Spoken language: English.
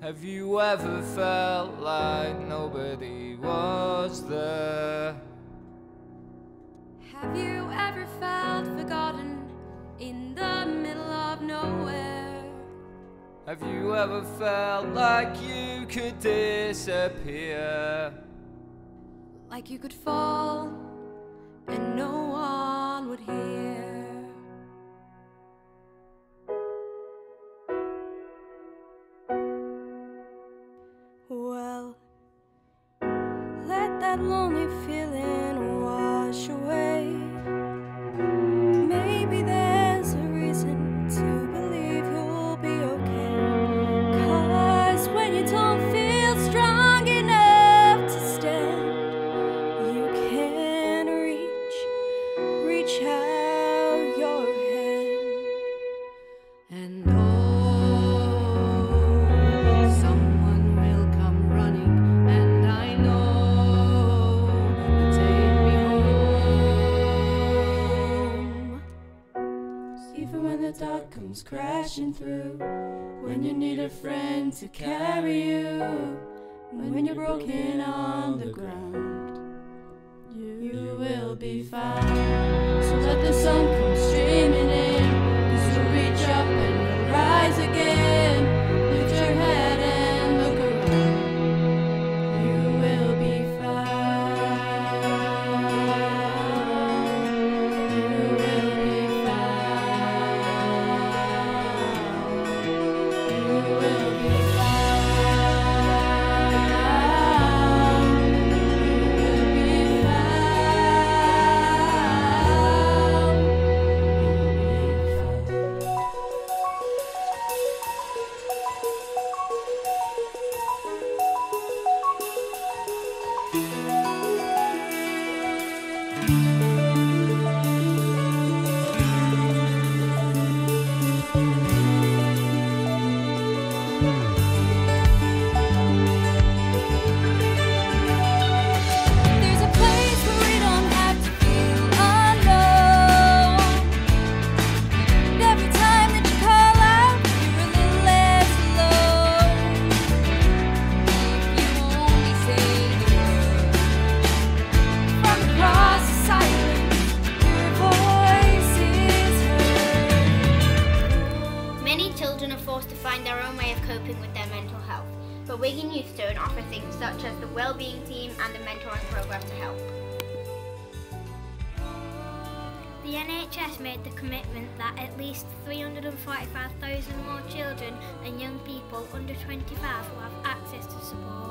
Have you ever felt like nobody was there? Have you ever felt forgotten in the middle of nowhere? Have you ever felt like you could disappear? Like you could fall and no one would hear? Well, let that lonely feeling wash away. Maybe there's a reason to believe you'll be okay. 'Cause when you don't feel strong enough to stand, you can reach out your hand. And someone will come running, and I know they'll take me home. Even when the dark comes crashing through, when you need a friend to carry you, when you're broken on the ground, you will be found. So let the sun come streaming in, 'cause you'll reach up and you'll rise again. Lift your head and look around, you will be found. You will be found. You will be found. You will be There's a place where we don't have to feel alone. And every time that you call out, you're a little less alone. If you only say the word, from across the silence, your voice is heard. Many children are forced to find their own way of coping with their mental health, but Wigan Youth Stone offer things such as the Wellbeing Team and the Mentoring Programme to help. The NHS made the commitment that at least 345,000 more children and young people under 25 will have access to support.